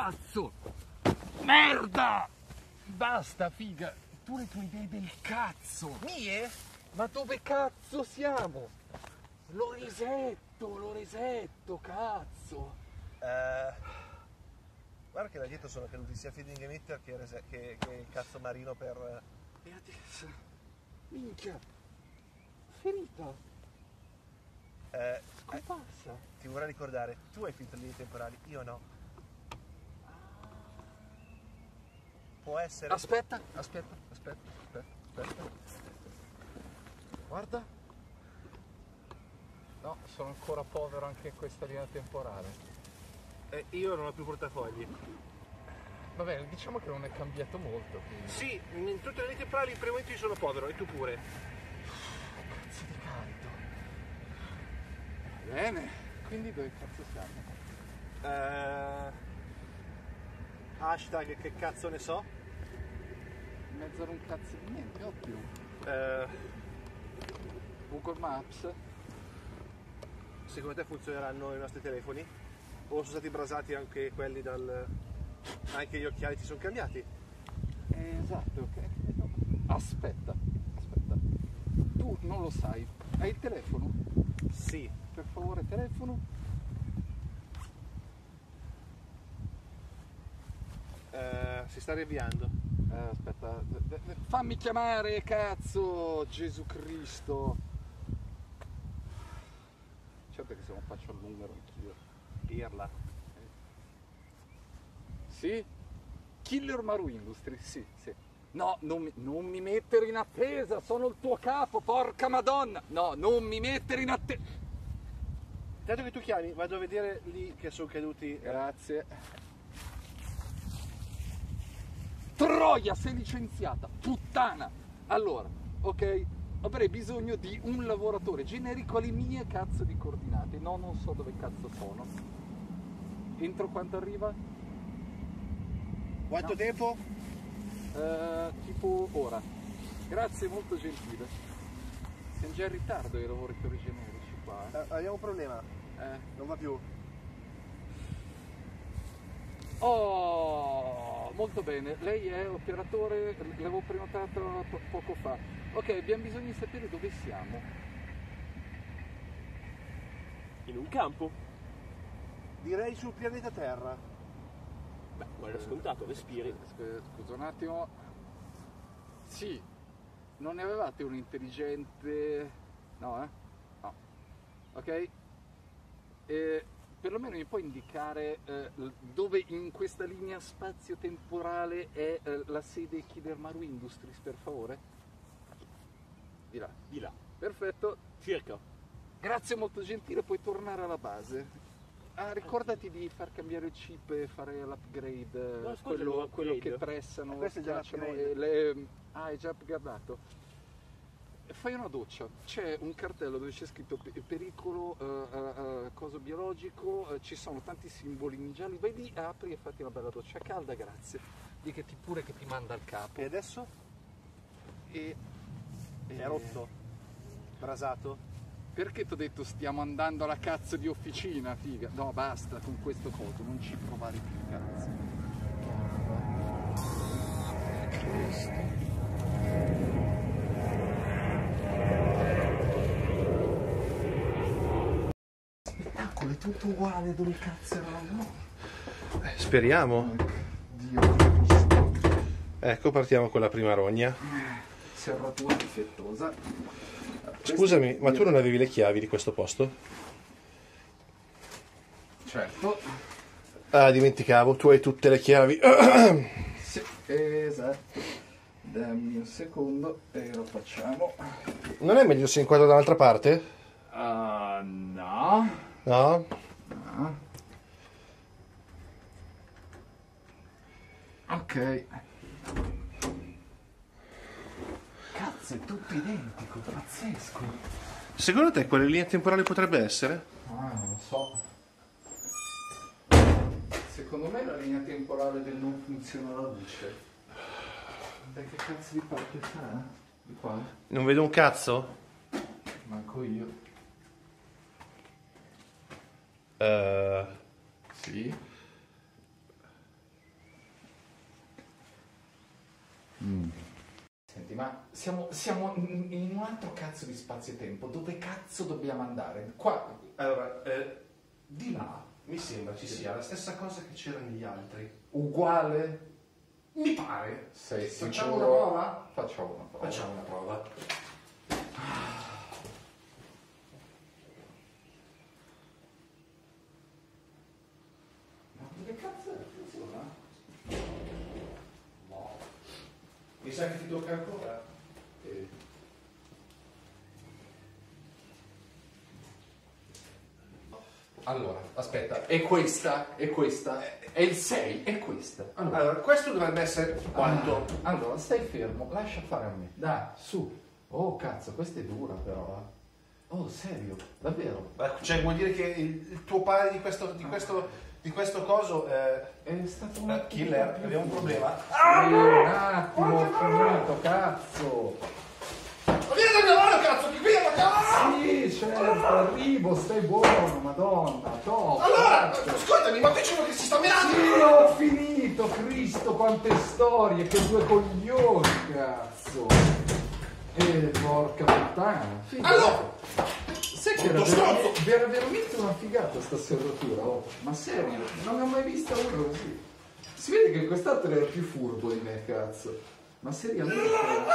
cazzo! Merda! Basta, figa! Tu le tue idee del cazzo! Mie? Ma dove cazzo siamo? Lo resetto, cazzo! Guarda che là dietro sono caduti sia feeding emitter che il cazzo marino per... E adesso? Minchia! Ferita! Scomparsa! Ti vorrei ricordare, tu hai finto le linee temporali, io no. Può essere... Aspetta. Guarda. No, sono ancora povero anche in questa linea temporale. Io non ho più portafogli. Va bene, diciamo che non è cambiato molto. Quindi. Sì, in tutte le linee temporali in primo momento io sono povero, e tu pure. Cazzo di caldo. Bene, quindi dove cazzo siamo? Hashtag che cazzo ne so. In mezzo a un cazzo di niente, ottimo. Google Maps. Secondo te funzioneranno i nostri telefoni? O sono stati brasati anche quelli dal... Anche gli occhiali ti sono cambiati? Esatto, ok. Aspetta. Tu non lo sai. Hai il telefono? Sì. Per favore, telefono. Si sta riavviando. Aspetta, fammi chiamare, cazzo, Gesù Cristo. Certo che se non faccio il numero anch'io. Pirla. Sì? Killer Maru Industry, sì. No, non mi mettere in attesa, sono il tuo capo, porca madonna. No, non mi mettere in attesa. Tanto che tu chiami, vado a vedere lì che sono caduti. Grazie. Troia, sei licenziata, puttana. Allora, ok, avrei bisogno di un lavoratore generico alle mie cazzo di coordinate. No, non so dove cazzo sono. Entro quanto arriva? Quanto tempo? Tipo ora. Grazie, molto gentile. Siamo già in ritardo ai lavoratori generici qua. Abbiamo un problema. Non va più. Oh, molto bene. Lei è operatore, l'avevo prenotato poco fa. Ok, abbiamo bisogno di sapere dove siamo. In un campo? Direi sul pianeta Terra. Beh, quello è scontato, respiri. Scusa un attimo. Sì, non ne avevate un intelligente... No, No. Ok? Perlomeno mi puoi indicare dove in questa linea spazio-temporale è la sede Killer Maru Industries, per favore? Di là. Di là. Perfetto. Circa. Grazie, molto gentile, puoi tornare alla base. Ricordati di far cambiare il chip e fare l'upgrade, No, scusa, quello che pressano, Questo è già schiacciano l'upgrade. hai già upgradato. Fai una doccia, c'è un cartello dove c'è scritto pericolo, coso biologico, ci sono tanti simbolini gialli, vai lì, apri e fatti una bella doccia calda, grazie. Di che pure che ti manda al capo. E adesso? È rotto? Brasato? Perché ti ho detto stiamo andando alla cazzo di officina, figa? No, basta con questo coso, non ci provare più, cazzo. Spettacolo, è tutto uguale dove cazzo eravamo? Speriamo. Dio Cristo. Ecco, partiamo con la prima rogna. Serratura difettosa. Scusami, ma tu non avevi le chiavi di questo posto? Certo. Ah, dimenticavo, tu hai tutte le chiavi. Sì, esatto. Dammi un secondo e lo facciamo. Non è meglio se inquadro da un'altra parte? No. No? No. Ok. Cazzo, è tutto identico, pazzesco. Secondo te quale linea temporale potrebbe essere? Non lo so. Secondo me la linea temporale del non funziona la luce. Dai, che cazzo di parte fa? Di qua? Non vedo un cazzo? Manco io. Sì. Senti, ma siamo in un altro cazzo di spazio-tempo. Dove cazzo dobbiamo andare? Qua. Allora, di là mi sembra ci sia la stessa cosa che c'era negli altri. Uguale? Mi pare. Sei Facciamo sicuro? una prova? Facciamo una prova. Facciamo una prova. Ma dove cazzo funziona? No. Mi sa che ti tocca ancora? Allora, aspetta, è questa, è il 6, è questa. Allora, questo dovrebbe essere quanto? Allora, stai fermo, lascia fare a me. Dai, su. Oh, cazzo, questa è dura però. Oh, serio, davvero. Cioè, vuol dire che il tuo pare di questo coso È stato un attimo killer, più abbiamo un problema. Sì, un attimo, ho finito, cazzo. Ma vieni da mia mano, cazzo, che qui è la cazzo! Sì, certo, arrivo, stai buono, madonna, top. Allora, cazzo. ascoltami, ma qui c'è uno che si sta menando! Sì, ho finito, Cristo, quante storie, che due coglioni, cazzo. Porca puttana. Figa. Allora! Sai che era veramente una figata sta serratura, oh. Ma serio, non ne ho mai vista una così. Si vede che quest'altro era più furbo di me, cazzo. Ma seriamente.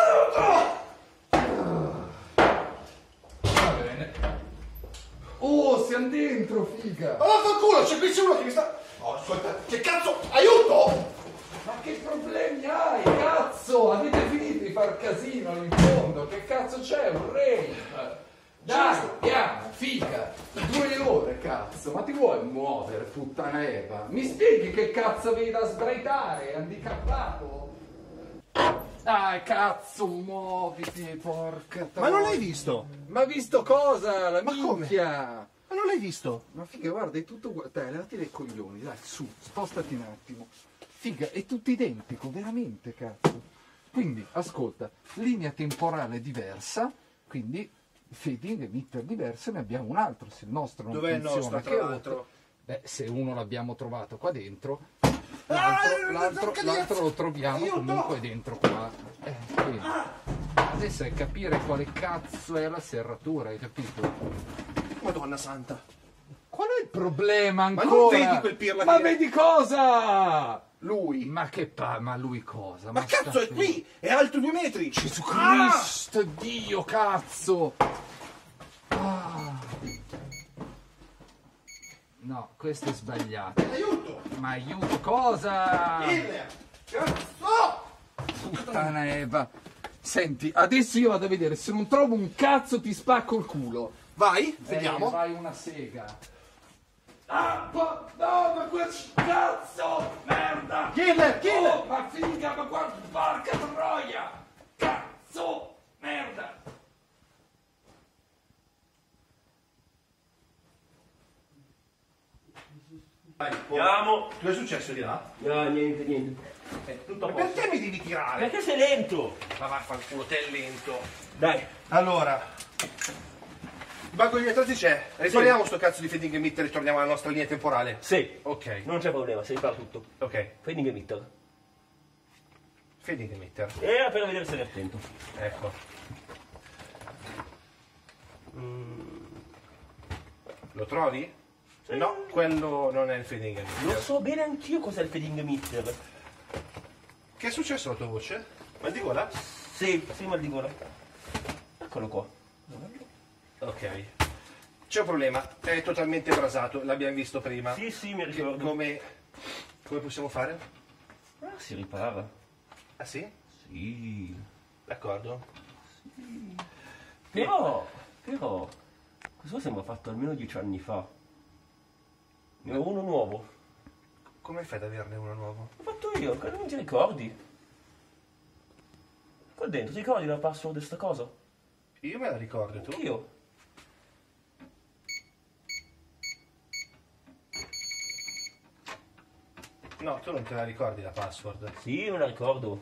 Va bene. Oh, siamo dentro, figa. Ma vaffanculo, c'è uno che mi sta... Oh, ascolta, che cazzo, aiuto! Ma che problemi hai, cazzo? Avete finito di far casino lì in fondo? Che cazzo c'è? Un rave? Dai, andiamo, figa. 2 ore, cazzo. Ma ti vuoi muovere, puttana Eva? Mi spieghi che cazzo avevi da sbraitare? Handicappato? Dai, cazzo, muoviti, porca Ma non troia. l'hai visto? Ma visto cosa? La Ma come? minchia! Ma non l'hai visto? Ma figa, guarda, è tutto uguale. Dai, levati dai coglioni, dai, su, spostati un attimo. Figa, è tutto identico, veramente, cazzo. Quindi, ascolta, linea temporale diversa, quindi fading emitter diverso, ne abbiamo un altro. Se il nostro non Dov'è il funziona, nostro, che tra è l'altro? rotto, beh, se uno l'abbiamo trovato qua dentro, Ah, l'altro lo troviamo aiuto! comunque dentro qua. Quindi, adesso è capire quale cazzo è la serratura, hai capito? Madonna santa. Qual è il problema ancora? Ma non vedi quel pirla Ma che- vedi cosa? Lui. Ma ma lui cosa? Ma cazzo, è sta- qui! È alto 2 metri! Gesù Cristo, Dio, cazzo! Ah. No, questo è sbagliato. Aiuto! Ma aiuto, cosa? Killer! Cazzo! Puttana Eva. Senti, adesso io vado a vedere, se non trovo un cazzo ti spacco il culo. Vai, vediamo. Vai una sega. Ah, no, ma quel cazzo! Merda! Killer, killer! Oh, ma figa, ma guarda, porca troia! Cazzo! Merda! Vai, Andiamo. Cosa è successo di là? No, niente. Tutto a Ma posto. perché mi devi tirare? Perché sei lento? Ma vaffanculo, te è lento. Dai. Allora, il banco degli attrezzi c'è. Ritorniamo sto cazzo di feeding emitter, ritorniamo alla nostra linea temporale. Sì. Ok, Non c'è problema, si ripara tutto. ok. Fading emitter. Feeding emitter. Era per vedere se eri attento. Ecco. Lo trovi? No, quello non è il feeding Lo emitter. so bene anch'io cos'è il fading emitter. Che è successo alla tua voce? Mal di gola? Sì, mal di gola. Eccolo qua. Ok. C'è un problema, è totalmente brasato, l'abbiamo visto prima. Sì, mi Che- ricordo. come possiamo fare? Ah, si ripara. Ah sì? Sì. D'accordo. Però, questo sembra fatto almeno 10 anni fa. Ne ho uno nuovo. Come fai ad averne uno nuovo? L'ho fatto io, che non ti ricordi? Qua dentro, ti ricordi la password di sta cosa? Io me la ricordo, tu? Io. No, tu non te la ricordi la password. Sì, me la ricordo.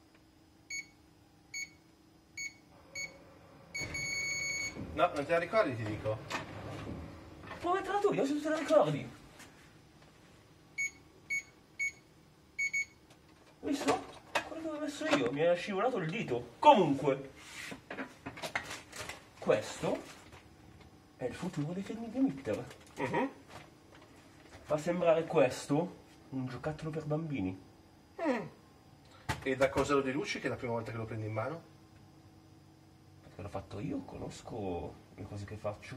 No, non te la ricordi, ti dico. Puoi metterla tu, io se tu te la ricordi. Visto? Quello che avevo messo io, mi è scivolato il dito. Comunque, questo è il futuro dei film di Mitter. Fa sembrare questo un giocattolo per bambini. E da cosa lo deduci che è la prima volta che lo prendi in mano? Perché l'ho fatto io, conosco le cose che faccio.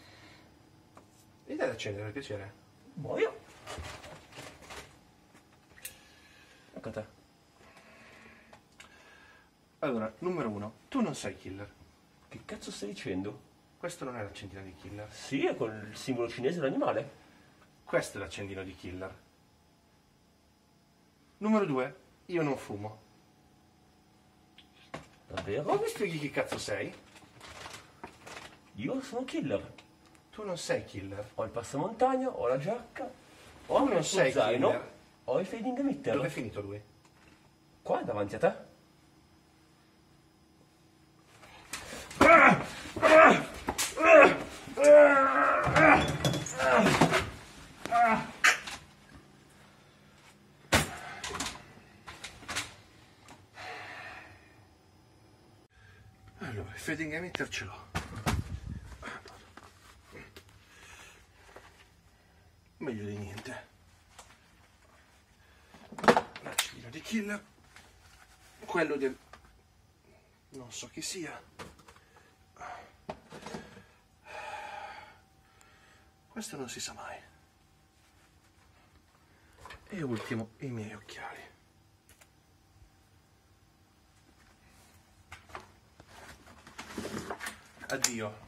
E dai ad accendere, per piacere. Muoio. Ecco a te. Allora, numero 1, tu non sei killer. Che cazzo stai dicendo? Questo non è l'accendino di killer. Sì, è con il simbolo cinese dell'animale. Questo è l'accendino di killer. Numero 2, io non fumo. Davvero? Ma mi spieghi chi cazzo sei? Io sono killer. Tu non sei killer. Ho il passamontagna, ho la giacca, ho Tu il non mio sei zaino, killer. ho il fading emitter. Dove è finito lui? Qua, davanti a te. Allora, il fading emitter ce l'ho. Meglio di niente. L'accendino di killer. Quello del... non so chi sia. Questo non si sa mai. E ultimo, i miei occhiali. Addio.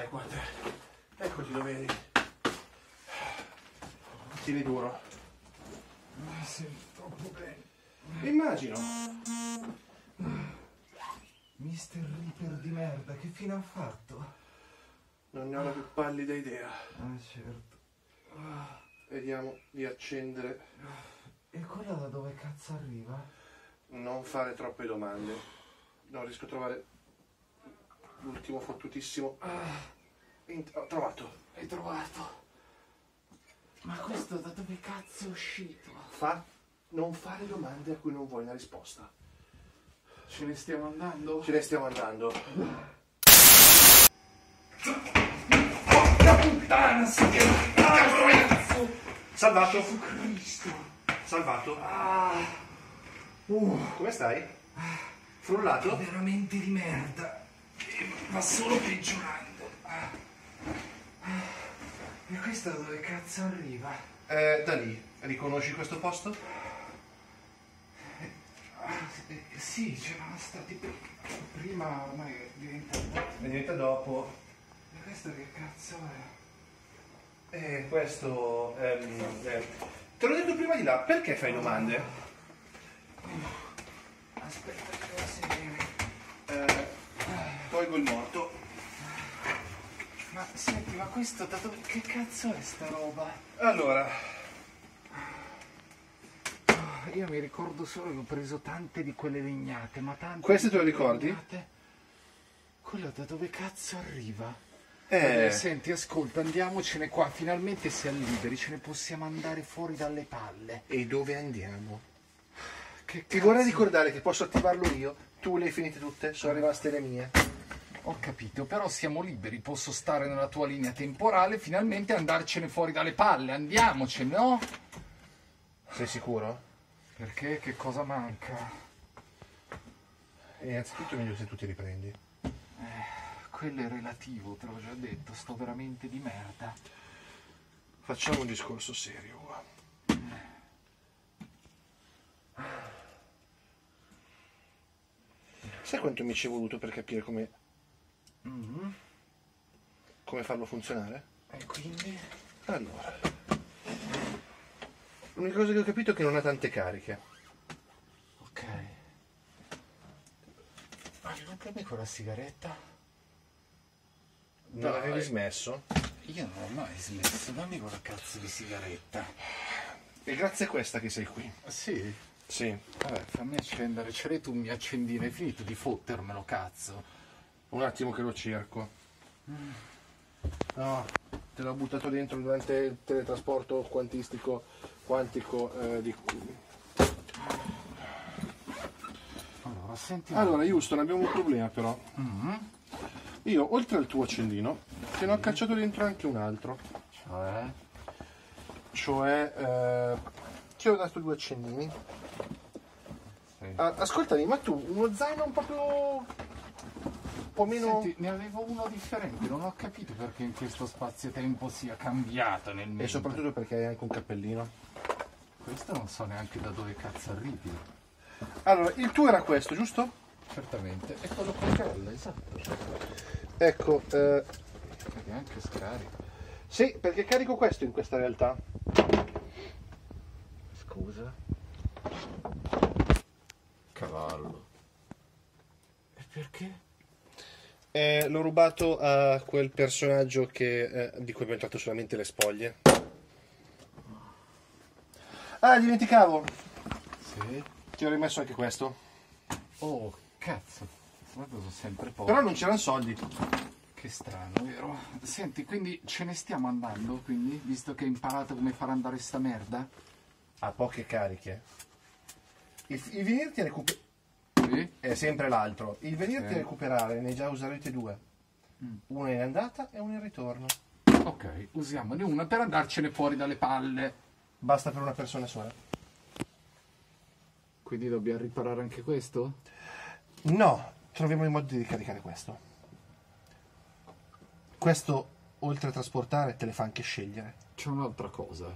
Dai, guarda. Eccoti dove eri. Tieni duro. Mi sento troppo bene. Immagino. Mister Reaper di merda, che fine ha fatto? Non ne ho la più pallida idea. Ah, certo. Vediamo di accendere. E quella da dove cazzo arriva? Non fare troppe domande. Non riesco a trovare l'ultimo fottutissimo. Ho trovato. Hai trovato? Ma questo da dove cazzo è uscito? Non fare domande a cui non vuoi una risposta. Ce ne stiamo andando? Ce ne stiamo andando. Porca puttana, cazzo! Salvato. Gesù Cristo! Salvato. Come stai? Frullato? Veramente di merda. Va solo peggiorando. E questa da dove cazzo arriva? Da lì. Riconosci questo posto? Sì, c'erano stati prima, ormai Diventa dopo. E questo che cazzo è? Questo... te l'ho detto prima di là, perché fai domande? Aspetta che devo sedere. Tolgo il morto. Ma senti, ma questo da dove... Che cazzo è sta roba? Allora, Io mi ricordo solo che ho preso tante di quelle legnate, ma tante... Queste di te le quelle ricordi? legnate. Quello da dove cazzo arriva? Eh. Senti, ascolta, andiamocene qua, finalmente siamo liberi, ce ne possiamo andare fuori dalle palle. E dove andiamo? Che Ti vorrei ricordare che posso attivarlo io. Tu le hai finite tutte, sono rimaste le mie. Ho capito, però siamo liberi, posso stare nella tua linea temporale, finalmente andarcene fuori dalle palle, andiamocene, no? Sei sicuro? Perché? Che cosa manca? Innanzitutto è meglio se tu ti riprendi. Quello è relativo, te l'ho già detto, sto veramente di merda. Facciamo un discorso serio qua. Sai quanto mi ci è voluto per capire come farlo funzionare? E quindi? Allora, l'unica cosa che ho capito è che non ha tante cariche. Ok. Ma non prendi quella sigaretta? Non Dai. avevi smesso? Io non ho mai smesso, dammi quella cazzo di sigaretta. E grazie a questa che sei qui. Sì? Sì. Vabbè, fammi accendere, ce l'hai tu un mio accendino, hai finito di fottermelo, cazzo. Un attimo che lo cerco. No, te l'ho buttato dentro durante il teletrasporto quantico di... Allora, senti... Allora, Houston, abbiamo un problema però. Io, oltre al tuo accendino, te ne ho cacciato dentro anche un altro. Cioè, ti ho dato 2 accendini. Sì. Ascoltami, ma tu, uno zaino un po' meno... Senti, ne avevo uno differente, non ho capito perché in questo spazio-tempo sia cambiato nel mentre. E soprattutto perché hai anche un cappellino. Questo non so neanche da dove cazzo arrivi. Allora, il tuo era questo, giusto? Certamente, è quello con colla, esatto. Ecco, Perché anche scarico. sì, perché carico questo in questa realtà. Scusa. Cavallo. E perché? L'ho rubato a quel personaggio di cui abbiamo tratto solamente le spoglie. Ah, dimenticavo! Sì. Ti ho rimesso anche questo. Oh, cazzo. Ma sono sempre poco. Però non c'erano soldi. Che strano, vero? Senti, quindi ce ne stiamo andando, quindi? Visto che hai imparato come far andare sta merda? Ha poche cariche. Il venirti a recuperare... Sì. È sempre l'altro. Il venirti Sì. a recuperare ne già userete 2. Una in andata e una in ritorno. Ok, usiamone una per andarcene fuori dalle palle. Basta per una persona sola. Quindi dobbiamo riparare anche questo? No, troviamo il modo di ricaricare questo. Questo, oltre a trasportare, te le fa anche scegliere. C'è un'altra cosa.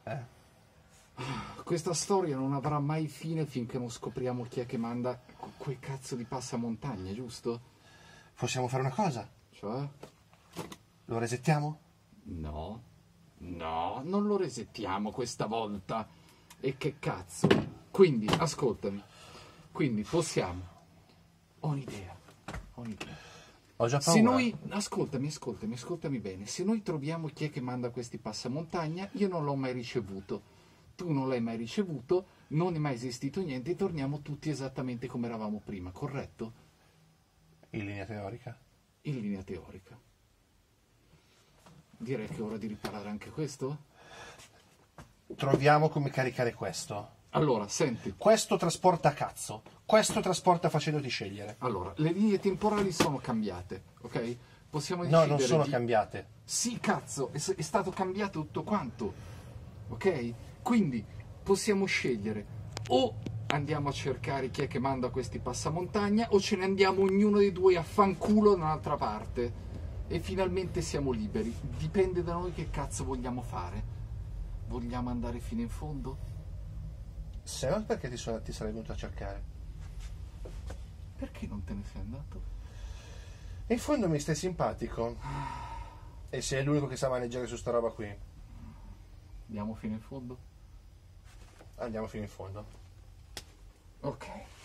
Questa storia non avrà mai fine finché non scopriamo chi è che manda quel cazzo di passamontagna, giusto? Possiamo fare una cosa? Cioè? Lo resettiamo? No, no, non lo resettiamo questa volta. E che cazzo? Quindi, ascoltami. Quindi possiamo. Ho un'idea. Ho già paura. Se noi, ascoltami bene. Se noi troviamo chi è che manda questi passamontagna, io non l'ho mai ricevuto. Tu non l'hai mai ricevuto, non è mai esistito niente, e torniamo tutti esattamente come eravamo prima, corretto? In linea teorica. In linea teorica. Direi che è ora di riparare anche questo. Troviamo come caricare questo. Allora, senti. Questo trasporta cazzo. Questo trasporta facendoti scegliere. Allora, le linee temporali sono cambiate, ok? Possiamo No, decidere non sono di... cambiate. Sì, cazzo, è stato cambiato tutto quanto, ok? Quindi possiamo scegliere o andiamo a cercare chi è che manda questi passamontagna o ce ne andiamo ognuno dei due a fanculo da un'altra parte e finalmente siamo liberi. Dipende da noi che cazzo vogliamo fare. Vogliamo andare fino in fondo? Se no, perché ti sarei venuto a cercare? Perché non te ne sei andato? E in fondo mi stai simpatico. E sei l'unico che sa maneggiare su sta roba qui. Andiamo fino in fondo? Andiamo fino in fondo. Ok.